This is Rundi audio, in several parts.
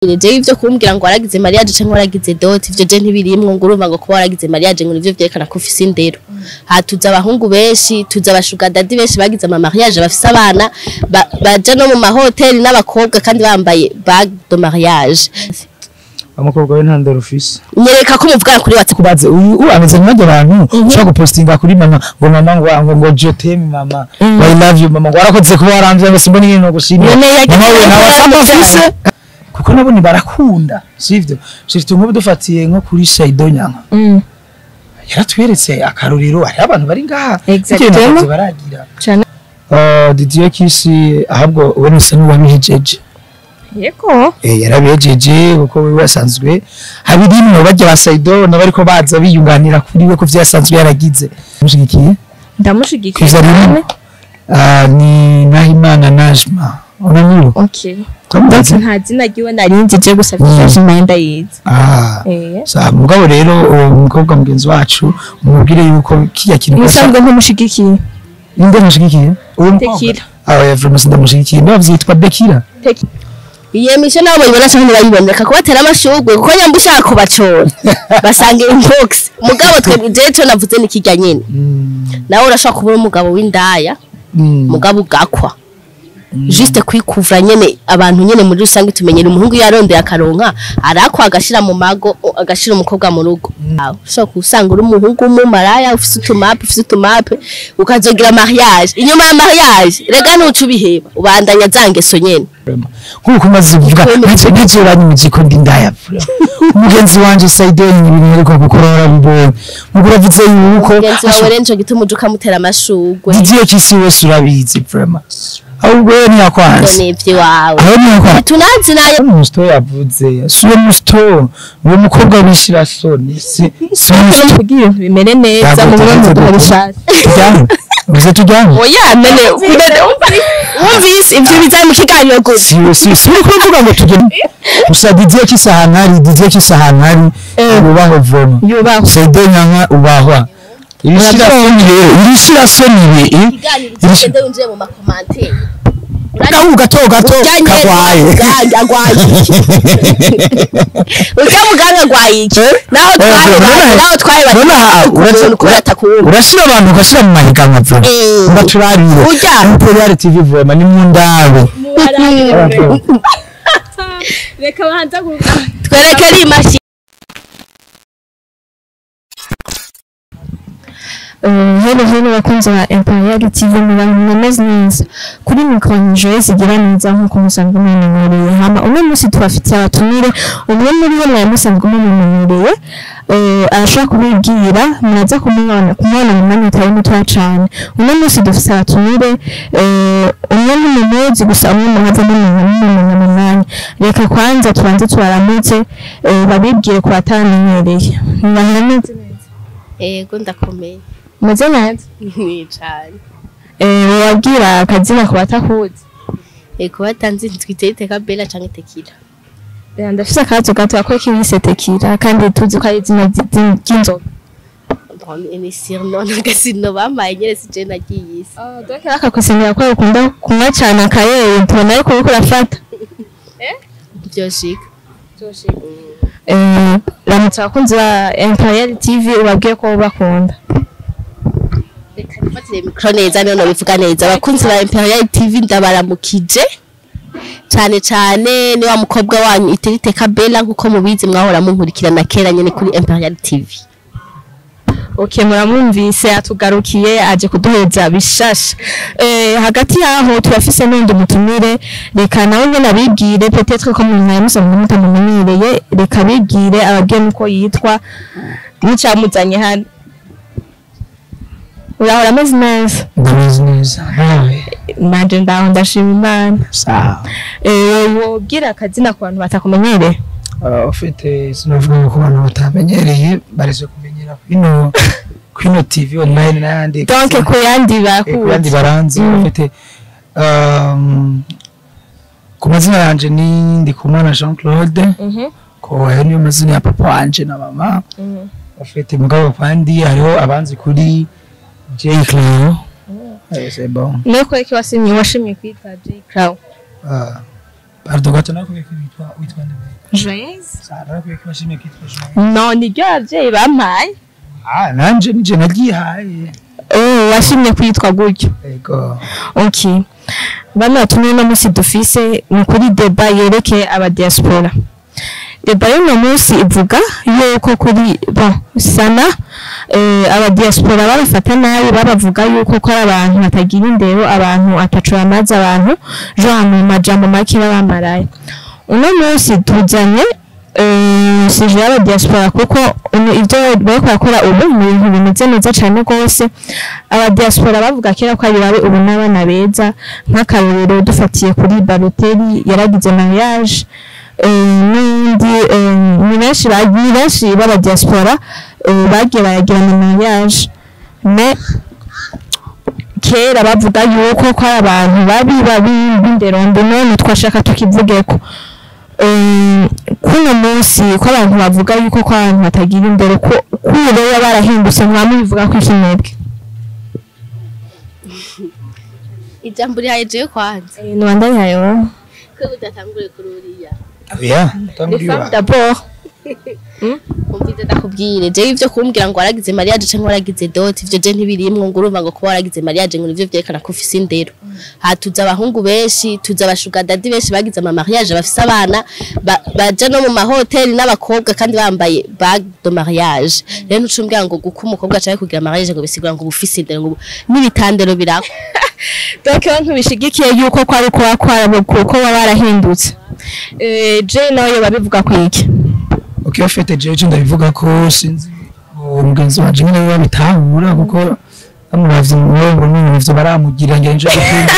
je ivyo kumbwira ngo waragize mariage canke waragize dot ivyo je ntibirimwo ngo urumva ngo kuba waragize mariage ngo nivyo vyerekana ko ufise indero hatuza abahungu benshi tuza abashuga dadi benshi bagize ama mariage bafise abana baje no mu mahoteli n'abakobwa kandi bambaye bague de mariage Amukobwa we ntandero ufise nyereka ko muvugana kuri WhatsApp kubaze uyu ameze nk'abandi bantu ushaka gupostinga kuri mama ngo je t'aime mama I love you mama warakoze kuba waramvye ngo simbona ibintu no gushimira mama we nabasamba ufise kuko nabone barakunda sivyo shirito nk'ubu dufatiye nko kuri Shaido Nyanka yaratweretse akarorero hari abantu bari ngaha exactement baragira cyane Didier Kisi ahabwo we nusa n'uwabihejeje yego yarabejeje kuko we wasanzwe habirimwe bajya ba Shaido nabariko baza biyunganira kuri we ko vyasanzwe yaragize mushigikiye ndamushigikiye ni Nahimana Najma unamuru okay Ndetse nta zina giwe narinzi je gusa Najma ndayizi sa mugabo rero umukobwa mugenzi wacu umubwire yuko kiya kintu musanzwe ntumushigikiye ninde mushigikiye Tekira everyone ndamushigikiye ndavyitwa Bekira Iye misho nabo bayibona cyane bayiboneka ko batera amashugwe kuko nyamba ushaka kubacora basange inbox mugabo twe jeto navuze nikijya nyene nawe urashaka kubura umugabo w'indaya mugabo ugakwa juste kwikuvura nyene abantu nyene muri rusange tumenyera umuhungu yarondeye akaronka arakwa agashira mu mago agashira umukobwa mu rugo ushaka usanga uri umuhungu mu maraya ufise utumape ukazogira mariage inyuma ya mariage rega nucu biheba ubandanya zangeso nyene kuko maze kuvuga nje ranyuze ko ndindaya umugenzi wanje Shaido ibintu ariko gukorora bibo muguravuze yuko umugenzi wawe renjo gituma ukamutera amashugwe Didier Kisi wese urabizi vraiment ahubwo ni yakwanze nivyo wawe tunazi nayo musto yavuze suwe musto uwo mukobwa wishira soni si kugira bimere neza mu buryo bw'abishaka uze tujyane oya nene umvise ibyo bizaye mu kiganiro gusa si kuvuga ngo tugende gusa Didier Kisi ahantu ubaho voma Shaido Nyanka ubahwa irishira soni irishira unje mu makomante Nahu gato kagwaye Uja muganga gwaye iki naho twaye urashira abantu ukashira mu mahiganwa vyo ngaturarire Imperial TV voma ni mundawe reka bahanza twereke ari mashi Hello bakunze ba Imperial TV mu business kuri mikro Joyce gira neza nko musanzwe mumenyereye hama umwe musi twafite abatumire umwe muri bo musanzwe mumenyereye arashaka kubibwira muraza kumubona mu manota y'umutwa cyane umwe musi dufite abatumire umwe n'umumozi gusa umwe muhaza mu mwanya reka kwanza tubanze twaramutse babibwiye ko batamenyereye ntibahameze neza yego ndakomeye Meze neza ni cyane wabwira akazina ku batakuzi ko batanze twitete ka Bella canke Tekira ndafise akazo gato ako kibise Tekira kandi tuzi ko ari izina ry'inzoga ni surnom n'agasino bamaye nyere sije nagiye isi donc akakusenera ko ukunda kunywa cyane akaye tubona ariko uko urafata byoshika ramutsa bakunzi ba Imperial TV ubabwiye ko bakunda Fatire mikro neza none bivuga neza abakunzi ba Imperial TV ndabaramukije cyane ni wa mukobwa wanyu iterite Kabela nkuko mubizi mwahora munkurikirana kera nyene kuri Imperial TV Okay muramwumvise atugarukiye aje kuduheza bishasha hagati yaho turafise n'undi mutumire reka nawe nyene abibwire peut-être ko mu mwanya musanzwe mutamumenyereye reka bibwire abageni uko yitwa n'icamuzanye hano urahora ameze neza manje ndaho ndashima Imana sawa wobwira akazina ku bantu batakumenyereye ufite sinavuga ko abantu batamenyereye bareze kumenyera kwino TV online n'ayandi donc ko yandi bakuyandi baranzi ufite ku mazina yanje ni Ndikumana Jean Claude ko ayo niyo mazina ya papa wanje na mama ufite mugabo kandi hariho abanzi kuri J Crow c'est bon nuko iki washimye kwita J Crow pardon gato nakubwiye ko witwa nde Joyeuse sara nakubwiye ko bashimye kitwa Joyeuse no ni ryo abavyeyi bampaye nanje nije nagihaye washimye kwitwa gutyo ego okay bano batumye no musi dufise ni kuri deba yereke aba diaspora deba y'uno munsi ivuga yuko kuri sana aba diaspora barafata nabi babavuga yuko ko ari abantu batagira indero abantu atacu amazi abantu jo mu majambo make babamaraye uno munsi tujanye sije aba diaspora kuko ibyo bariko bakora ubu mu bintu bimeze neza cyane rwose aba diaspora bavuga kera ko ari babe ubu n'abana beza nk'akarorero dufatiye kuri Balotelli yaragize mariage n'indi ni benshi baba diaspora bagiye baragira mariage mais kera bavuga yuko ko ari abantu babi b'indero mbi none twashaka tukivugeko kuno munsi ko abantu bavuga yuko ko abantu batagira indero ko rero barahindutse mwamubivuga ko ikinebwe ijambo rihaye kwanza no wandaye ko udatangure kururiya oya tanguriwa d'abord umvise ndakubwire je ivyo kumbwira ngo waragize mariage canke waragize dot ivyo je ntibirimwo ngo urumva ngo ko waragize mariage ngo nivyo vyerekana ko ufise indero hatuza abahungu benshi tuza abashuga dadi benshi bagize ama mariage bafise abana baja no mu mahoteli n'abakobwa kandi bambaye bag de mariage rero ucumbwira ngo guko umukobwa acaye kugira mariage ngo bisigura ngo ufise indero ngo n'ibitandero birako donc abantu bishigikiye yuko ko ari ko akwara kuko barahindutse je nayo babivuga ko iki okay ofete je ndabivuga ko sinzi umugenzi wanje nyine babitahura kuko amuravye ngo n'ivyo baramugira ngira nje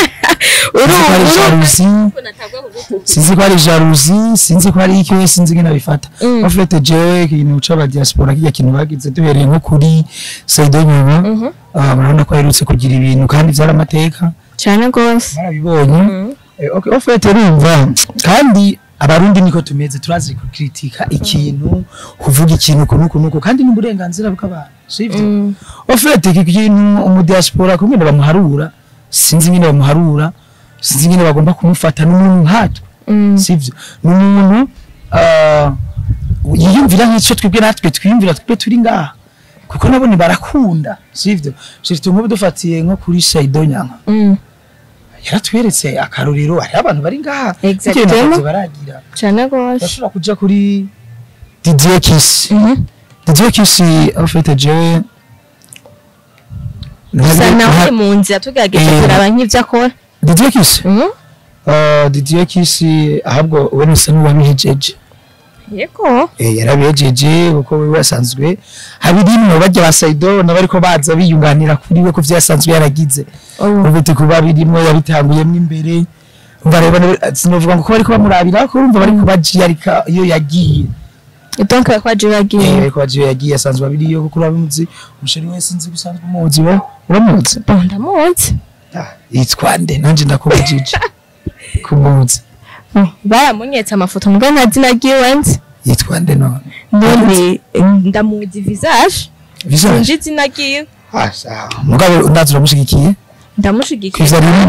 sinzi ko ari jalousie sinzi ko ari iki sinzi ngina bifata ofete je ikintu c'aba diaspora kiya kintu bagize duhereye nko kuri Saido Nyuma barabona ko aherutse kugira ibintu kandi vyari amateka cyane gose barabibonye okay ofete rumva kandi abarundi niko tumeze turazi kritika ikintu kuvuga ikintu kunuko kandi n'uburenganzira bw'abantu sivyo ofete ikintu umudiaspora kumwe bamuharura sinzi nyine bamuharura sinzi nyine bagomba kumufata n'umuntu hato sivyo n'umuntu yiyumvira nk'icyo twibwe natwe twiyumvira twe turi ngaha kuko nabone barakunda sivyo surtout nk'ubu dufatiye nko kuri Saido Nyama yaratweretse akarorero hari abantu bari ngaha exactement baragira cyane gose bashobora kuja kuri Didier Kiss en fait je sana mu nzira tugageje kuraba nk'ivyo akora Didier Kiss ahabwo we nisa n'uwabihejeje yego yarabihejeje kuko we wasanzwe habirimwe bajya basaido nabariko baza biyunganira kuri we ko vyasanzwe yaragize ubite kuba birimwe yabitanguyemo imbere umva rero sinovuga ngo ko bariko bamurabira ko urumva bariko bajiyarika iyo yagiye donc kwaje yagiye kwaje yagiye yasanzwe abiriyo kuko urabimuzi umusheri wese sinzi gusanzwe umuzi we uramuzi ndamuzi yitwa nde nanje ndakubajije kumuzi baramunyetse amafoto mugabo ntazina giwenze yitwa nde none ndamuzi visage sinzi nagiye mugabo ndazo mushigikiye ndamushigikiye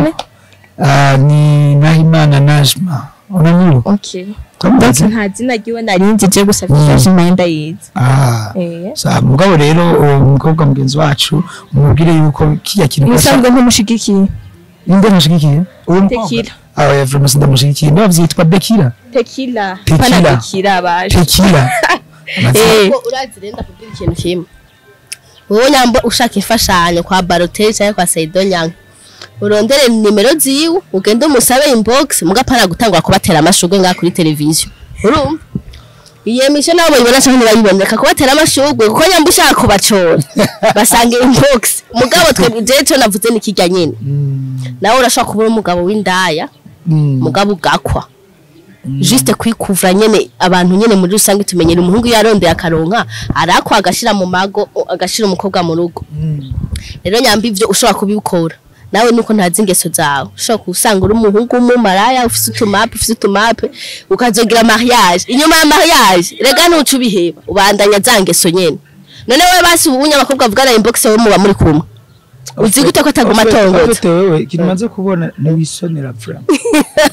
ni Nahimana Najma unaniwe okay donc ntazina giwe narinzi je gusa visage mpenda yize sa mugabo rero umukobwa mugenzi wacu umubwire yuko kiya kintu musanzwe ntumushigikiye inde mushigikiye Tequila vraiment ndamushigikiye ndavyitwa Bekira Tequila pana Tequila baje Tequila urazi renda kubwira ikintu kimwe wowe nyambo ushaka ifashanyo kwa Balotelli cyangwa kwa Saido Nyanga urondere nimero ziwe ugende umusabe inbox mugapana gutangwa kubatera amashugwe nga kuri televiziyo urumva iyemisho nabo bayibona cyane bayiboneka kubatera amashugwe kuko nyambo ushaka kubacora basange inbox mugabo twe jeto navuze nikijya nyene nawe urashaka kubura umugabo w'indaya mugabo ugakwa juste kwikuvura nyene abantu nyene muri rusange tumenyera umuhungu yarondeye akaronka arakwa agashira mu mago agashira umukobwa mu rugo rero nyambi ivyo ushobora kubikora nawe nuko ntazi ingeso zawe ushobora kusanga uri umuhungu mu maraya ufise utumape ukazogira mariage inyuma ya mariage rega nucu biheba ubandanya zangeso nyene none wewe basi ubunya abakobwa avugana inbox we muba muri kumwe uzi gute ko ataguma tongotse wewe kimaze kubona ni wisonera frame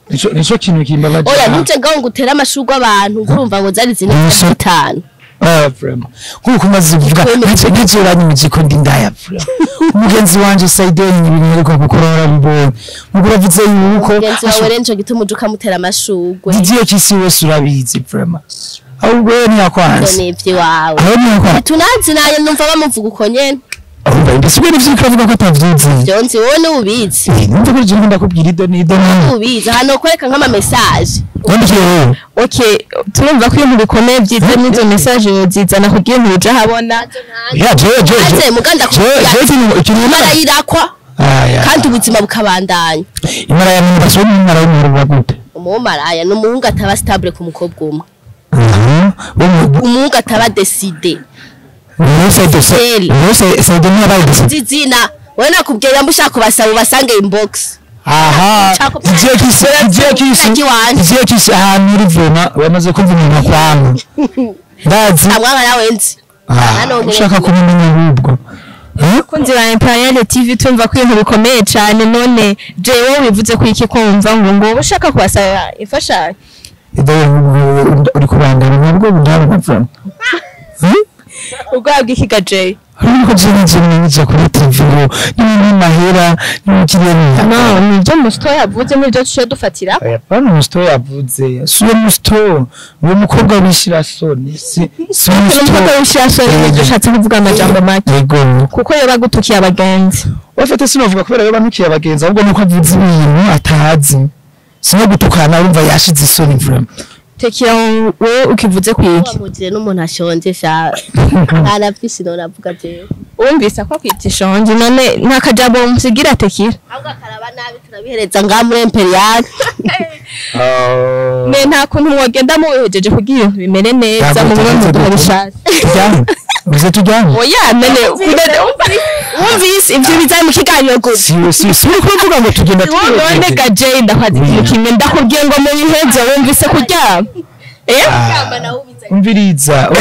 nico kintu kimbabaje oya ntuje ngaho ngutera amashurwe abantu ngurumva ngo zari zine zitanu vraiment kuko maze kuvuga ntacyo uranyumije ko ndi ndaya umugenzi wanje Saidon ibintu ariko gukora bibonye mugura vuze yuko umugenzi wawe renjo gituma uje ukamutera amashurwe didier kisi wese urabizi vraiment ahubwo ntiyakwanze nivyo wawe aho ntiyakwanze tunazi naye numva bamuvuga uko nyene ahubwo ndisibe nivyo ukavuga ko atavyizi byonzi wowe n'ubizi numva ko je ndakubwira ido ubizi hano kwereka nk'ama message okay turumva ko ibintu bikomeye byiza n'izo message zizana kugira ngo uje habona ya je muganda kumara yirakwa kandi ubuzima bukabandanya imara ya muntu basho imara y'umuntu gute umumaraya n'umuhungu ataba stable ku mukobwa umwe umuhungu ataba decide Saidon yabaye zizina wewe nakubwiye yambushaka kubasaba basange inbox aha didier kisi ahantu uri vuma wamaze kumvumira kwangu ndazi amwanga nawe nzi ushaka kubimenya ubwo kunzi ba Imperial TV tumva ko ibintu bikomeye cyane none je wowe wivuze ko iki kumva ngo ushaka kubasaba ifasha uri kubandana nabwo ndabona vuma ubwabwe ikigaje ariko je kuri TV ni mahera ni kirene no ni byo musto yavuze muri byo cyo dufatira bano musto yavuze suye musto uwo mukobwa wishira soni si umukobwa wishira soni dushatse kuvuga amajambo make yego kuko yoba gutukiye abagenzi wafite sinovuga kubera yoba ntukiye abagenzi ahubwo nuko avuze ibintu atazi sino gutukana urumva yashize isoni vraiment tekira wowe ukivuze kwiki wamugire n'umuntu ashonje sha arafisi no navuga je umvisa ko kwitishonje none nta kajabo musigira tekira ahubwo akaraba nabi turabihereza nga muri Imperial ne nta kuntu mwogenda muwejeje kugira ibintu bimere neza mu mwe mubishaka bize tujyane oya nene umvise ibyo bizaye mu kiganiro gute si kuvuga ngo tugenda none gaje ndakwazi kimwe ndakubwiye ngo mu biheze wumvise kuryama umviriza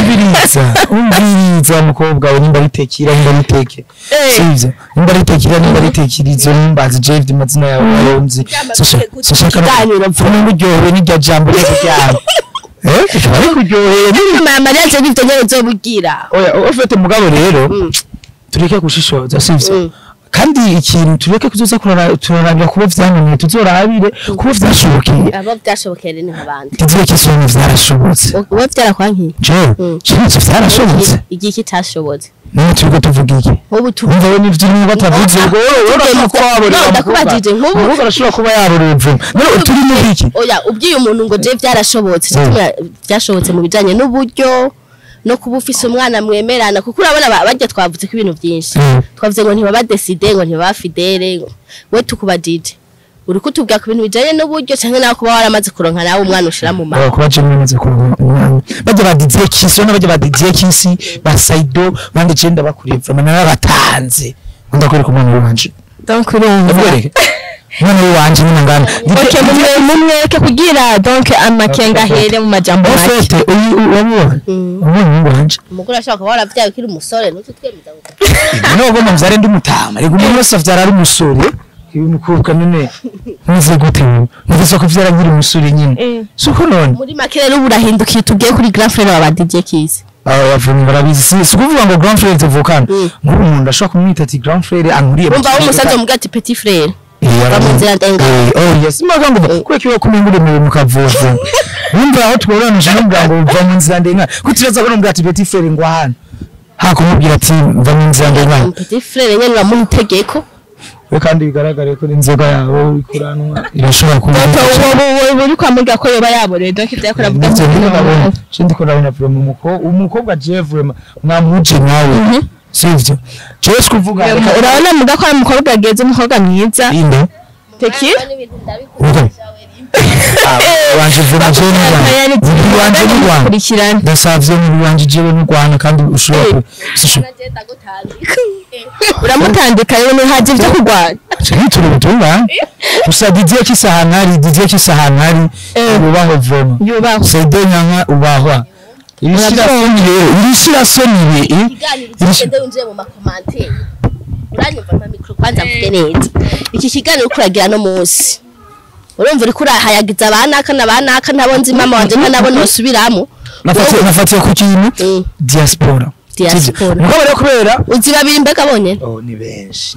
mukobwa we nimba ritekira sivyo nimba ritekirizo nimbazi Jave mazina yawe ayonzi sashaka no buryohe n'irya jambo ryo kuryama bari kuryoheye mama Maria je bifite nyene zobugira oya ufite mugabo rero tureke gushishoza sivyo kandi ikintu tureke kuzoza turarabira kuba vyananiye tuzorabire kuba vyashobokeye abo byashobokere ni nk'abandi kiziye kisoni vyarashobotse wowe vyarakwanki je vyarashobotse igihe kitashobotse none turiko tuvuga iki ubu umva we n'ivyo nimba batavuze ngo ndakubajije nk'ubu urugo arashobora kuba yaruruve none turi mu iki oya ubwiye umuntu ngo je vyarashobotse byashobotse mu bijanye n'uburyo no kuba ufise umwana mwemerana kuko urabona bajya twavuze ko ibintu byinshi twavuze ngo ntibaba decide ngo ntibaba fidele we tukubadije uri kutubwira ku bintu bijanye n'uburyo cyangwa nawe kuba waramaze kuronka nawe umwana ushira mu mama kuba je mwamaze kuronka umwana bajya badidiye kisi no bajya badidiye kisi ba Saido bandi je ndabakuriye vraiment narabatanze ndakwereka umwana wanje donc urumva mwana wanje nyina ngana okay mumweke kugira donc amakenga here mu majambo make ofete uyu wanje umugore ashaka kuba waravyaye kiri umusore n'utu twemeza no goma mzare ndi mutama rego umuntu wese avyara ari umusore ibinukubwa none nize gute nize ko vyara nkiri umusore nyine suko none muri make rero burahindukiye tugiye kuri grand frère wa DJ Kiss abavunyi barabizi si kuvuga ngo grand frère tuvukana nk'umuntu ashaka kumwita ati grand frère ankuriye umva wo musaza muga ati petit frère yes magango kweki kumengure mu kavuvu umva aho tworanije n'ubwango uva mu nzira ndenga kutiraza ko n'ubwati petit frère ngo hano hakumubwira ati mva mu nzira ndenga petit frère nyene bamutegeko we kandi bigaragare ko inzoga yawe ikuranwa irashobora kuba wowe uri kwamurga ko yoba yaboreye donc ibyakora vuga ngo cindi ko nabona problem umukobwa je vraiment mwamuje nawe sivyo cyose kuvuga urabona muga ko umukobwa ageze umukobwa mwiza inde teki wanje vuga je wanje kurikirana ndasavye mu wanje jewe mu Rwanda kandi ushobora uramutandika rero ntihaje byo kurwana turi butumba gusa Didier Kisahanari ubaho vraiment yubaho Saido nyanga ubahwa irishira soni igende unje mu makomante uranyumva ma micro kwanza mvuge neza iki kiganiro kuragira no munsi urumva uri kurahayagiza abanaka n'abanaka nabo nzi mama wanje nabo nosubiramo nafatiye ku kintu diaspora Mugabo rero kubera uzi babiri mbega bonyene ni benshi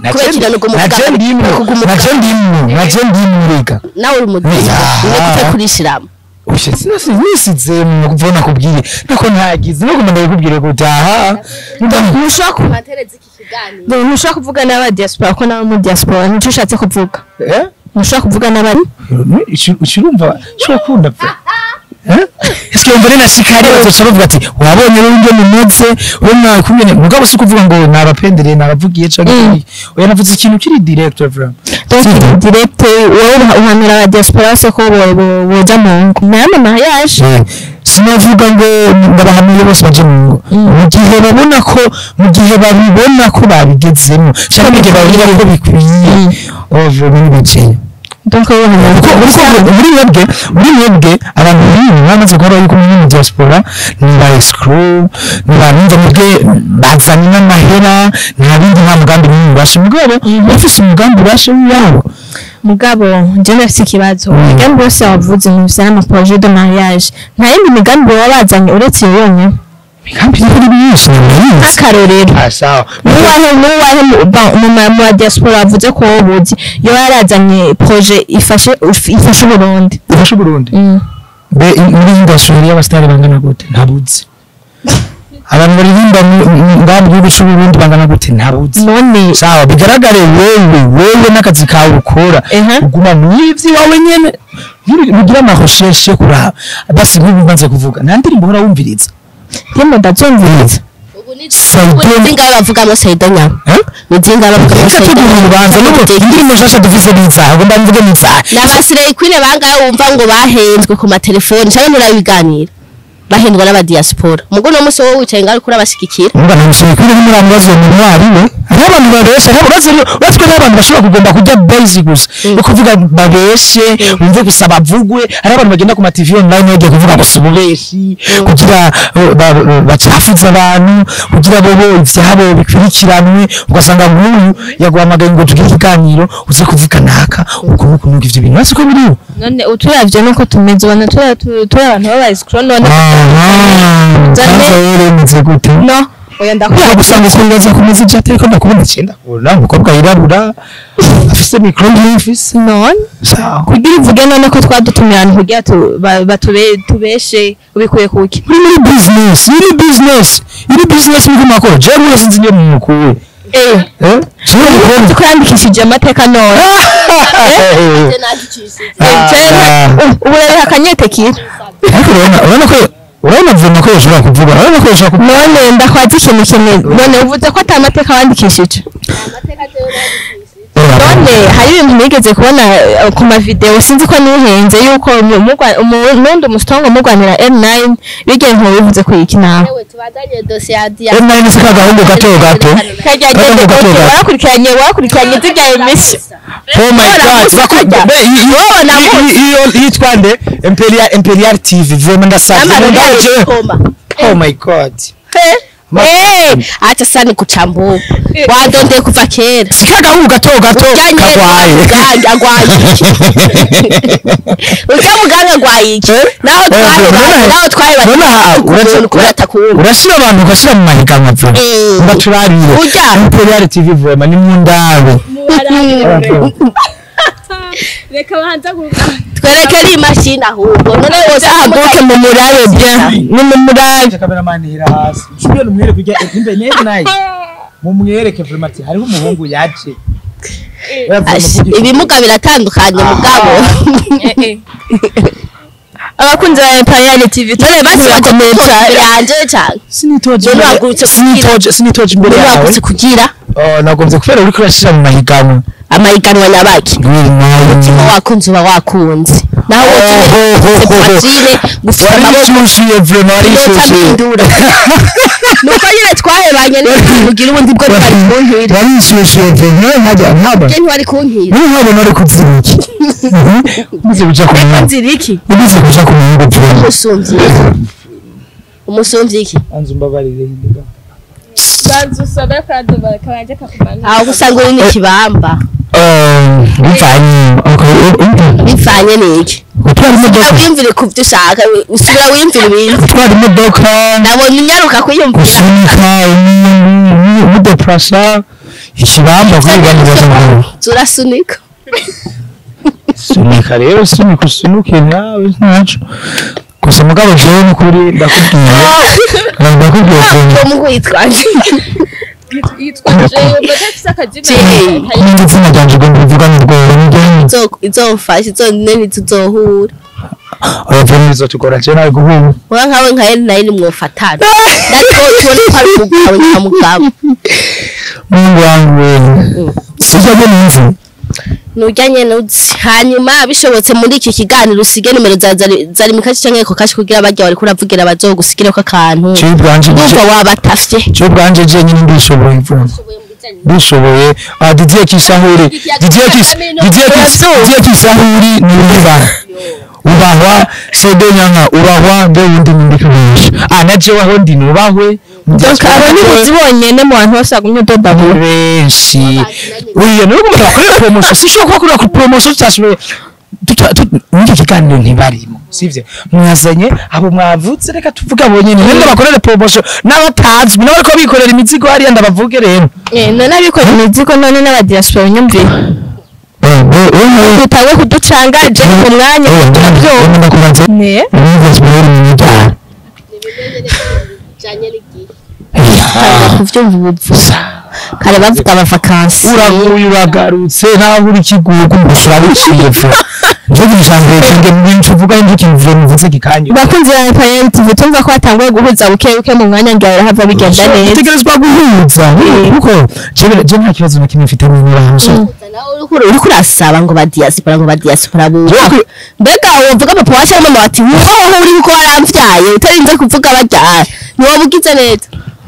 naje ndimurika nawe uri mudiga uri kurishiramo ushitse nisize mu kuvona kubwiye nako ntagize no kumanda kubwire gutaha ntushaka kumatereza iki kiganiro ntushaka kuvuga n'aba diaspora ko nawe mu diaspora nico ushatse kuvuga ntushaka kuvuga n'abari ushirumva cyo kunda pe Eske mbere na sikari bazoca bavuga ati wabonye rero mumeze wena kumene mugabo si kuvuga ngo nabapendereye nabavugiye canke oya navuze ikintu kiri director vraiment donc direct wowe uhanira aba diaspora se ko boja mu ngo nama mariage sinavuga ngo ndabahamye bose baje mu ngo mu gihe babibona ko babigezemo cyangwa igihe babona ko bikwiye vraiment bicaye donc muri mwebwe abantu bamaze guhora yuko mu diaspora ni ba escrow ni bantu mwebwe bazanye n'amahera nta bindi nta mugambi n'umwe bashe mugabo bafise umugambi bashe w'iyabo mugabo je nafise ikibazo migambi yose wavuze mu bisana projet de mariage nta yindi migambi wabazanye uretse yonyene migambi y'ibiri byinshi akarorero sawa nuwahe mu diaspora wavuze ko wobuzi yo yarazanye projet ifashe Burundi be muri industry y'abastari bangana gute ntabuzi abantu baririmba ngabo gihugu cy'Uburundi bangana gute ntabuzi none sawa bigaragare wewe n'akazi kawe ukora uguma mwivyi wawe nyene mugira amahosheshe kuraba basi nkubibanze kuvuga nta ndirimbo hora wumviriza Dimo ndazumviriza Zinga bavugamo Saidanya Zinga bavugamo Saidanya banza nuko indirimbo shasha dufise biza agomba mvuge niza Nabasire ikwine bangaye wumva ngo bahenzwe ku matelefone cyane murabiganira bahendwa n'aba diaspora mugo no muso wo wicaye ngari kuri abashikikira umva namushye kuri muri ambazo mu mwari we abantu babeshe batwe n'abantu bashobora kugomba kujya basic gusa no kuvuga babeshe umve gusa bavugwe ari abantu bagenda ku ma TV online bagiye kuvuga gusa ububeshi kugira bacafuza abantu kugira bobo ivyabo bikurikiranwe ugasanga nk'uyu yaguhamagaye ngo tugire ikiganiro uze kuvuga naka uko nuko ivyo bintu basiko biriho none uturavye nuko tumeze bana tura abantu baba escrow none no oya ndakora gusanga singaza kumeze cyate ko ndakubona cyenda kubona umukobwa yirabura afise micro n'ifise none kugira uvuge none ko twadutumirana kugira tubeshe ubikuye kuki muri business muri makoro je muri sinzi nyo mu mukuwe twandikishije amateka none ubu rero akanyetekira urabona vuba ko ushobora kuvuga none ndakwaza ikintu kimwe none uvuze ko atamateka wandikishije none hari ibintu nigeze kubona ku ma video sinzi ko nihenze yuko umundi umustongo mugwanira M9 bigeye nko bivuze ko iki nawe tubadanye dossier ya dia M9 sika gahungu gato wakurikiranye zijya emisi oh my god iyo yitwa nde Imperial TV vraiment ndasaza oh my god acha sana kuchambu wadonde kuva kera sika gahungu gato kagwaye ujya muganga gwaye iki naho twaye urashira abantu ukashira mu mahiganwa vyo ndaturarire Imperial TV vraiment ni mundabe reka banza twerekere imashini ahubwo none wose ahaguke mu murabe bya ni mu murabe cameraman hira hasi cyo numwere kujya imbe neza nayi mu mwereke vraiment hariho umuhungu yaje ibimuga biratandukanye mugabo abakunzi ba Imperial TV none basi bakomeye yanje cyane sinitoje imbere yawe kugira nagomze kufera uri kurashira mu mahiganwa amahiganwa nabaki umutima wakunze uba wakunze naho wowe gufata amaboko vraiment nuko nyine twahebanye n'ugira ubundi bwo bari kunkira barishushe vraiment hajya nkaba je ntwari kunkira ni nkaba nari kuziriki muze kuja ku mwanya nziriki muze kuja ku mwanya umusumvyi iki anzu mbabarire hindiga banzu sobe kandi bakabanje kakumana aho gusanga uri n'ikibamba bivanye n'iki gutwara imodoka wiyumvire ku byo ushaka usubira wiyumvire ibindi gutwara imodoka nabonye unyaruka kwiyumvira gusunika umudeprasa ikibamba kubiganira turasunika sunika rero sunika usunuke nawe ntaco gusa mugabo jewe n'ukuri ndakubwiye mu kwitwaje izina ryanje ngo mbivuga mu rwego izomfasha izonene tuzohura abavunizo tugora je nawe guhura wa nkawe nkaye naye ni mwofatana natwo tubone ko ari kugawe nkamugabo mungu wangu sija bonizi nujyanye n'uzi hanyuma bishobotse muri iki kiganiro usige nimero zari mu kaci canke ko kaci kugira bajya bari kuravugira bazogusigire ko akantu cyo wabatafye cyo bwanje je nyine ndishoboye vuba bishoboye Didier Kisahuri ni ubahwa ubahwa Sede Nyanga ubahwa nde wundi ndikabisha naje waho ndi nubahwe donc abani zibonyene mu bantu basagumye doda benshi uye nuko bakora promotion sishobora gukora ku promotion cyashwe muri kiganiro ntibarimo sivye mwazanye abo mwavutse reka tuvuga bonyene nende bakorera promotion n'abatazi n'abariko bikorera imizigo hari ndabavuge rero none abikorera imizigo none n'abadiaspora nyumvire utawe kuducangaje ku mwanya byo ne kuvyumva ubupfusa kare bavuga abavakansi uraguye bagarutse ntaho uri kigugu gushira biciye vuba nje bishangiye kinge mwinshi uvuga indi kivuye mvuze gikanyo bakunze ya parent tumva ko atanguye guhuza buke mu mwanya ngira hava bigenda neza utegerezwa guhuza kuko je nta kibazo na kimwe mfite mu nyiranzo uri kurasaba ngo badiaspora mbega wovuga papa wacu mama bati wowe uri uko waramvyaye utarinze kuvuga bajya niwobugize neza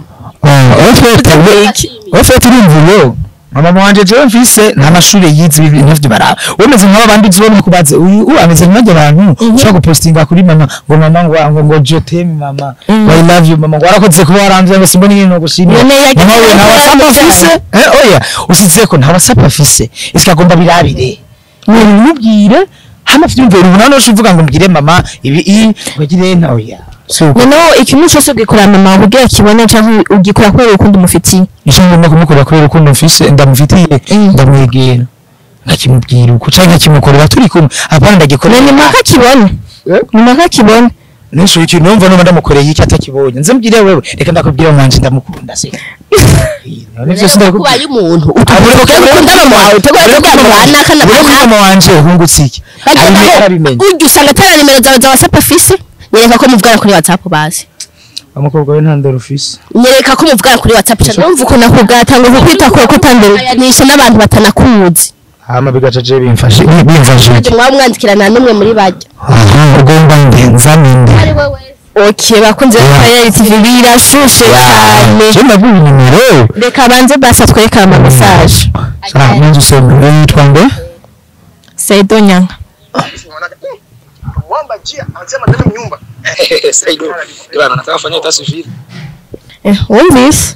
ofete irumvuyo mama wanje jewe mfise nta mashuri yize ibintu vyo bara wemeze nk'aba bandi zibona kubaze uyu ameze nk'aje abantu ushaka gupostinga kuri mama ngo mama ngo je t'aime mama I love you mama warakoze kuba waramvye ngo simbona ibintu gushimira mama we nta WhatsApp afise oya usizeko nta WhatsApp afise iska agomba birabire mubwire hama vyumvira ubu none uvuga ngo mbwire mama ibi ngire nta oya no ikintu cyose ugikora mama ugiye kibone cyangwa ugikora ko urukundo mufitiye ishinga no kumukora ko urukundo mfise ndamufitiye ndamwegera ngakimubwira uko cyangwa kimukorera turi kumwe abana ndagikora ni maka kibone nisho iki numva no ndamukoreye iki atakibonye nze mbwire wewe reka ndakubwira manje ndamukunda se none byose ndakubaye umuntu ukunda mama wawe tegura mama wanje hungutse iki ujye usanga atari nimero zawe za WhatsApp afise nyereka ko muvugana kuri WhatsApp basi amukobwa we ntandero office nyereka ko muvugana kuri WhatsApp cyane umva uko nakugata ngo kwita ko tandero nisha n'abantu batanakuzi hama bigacaje bimfashe mwamwandikirana numwe muri bajya ugomba ndenza ninde okay bakunze ya TV birashushe cyane je ndavuga nimero reka banze basa tweka ama message nzi usombe yitwa ngo Saido Nyanga Wamba jia anasema ndani nyumba. Saido. Ndio anataka kufanya taswira. Wumvise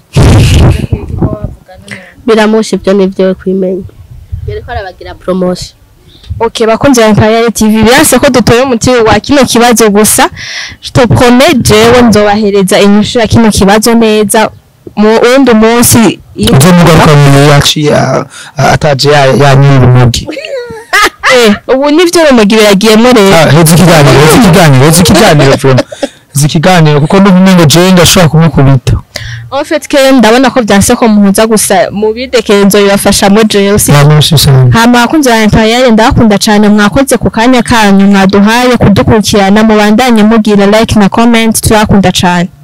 biramoshe byo nivyo kwimenya yereko arabagira promotion okay bakunze ya Empire TV birase ko dutoye umuti wa kino kibazo gusa je te promets jewe nzobahereza inyishu ya kino kibazo neza mu wundi munsi izomugaruka mu yaci ataje ya nyiri mugi ubu nivyo rumogi biragiyemo rero heze ikiganiro kuko n'ubumengo je ndashobora kumukubita en fait que ndabona ko byanse ko muhuza gusa mu bidekenzo bibafasha mo jewe hama akunze ya Empire ndakunda cyane mwakoze ku kanya kanyu mwaduhaye kudukurikirana mu bandanye mugira like na comment turakunda cyane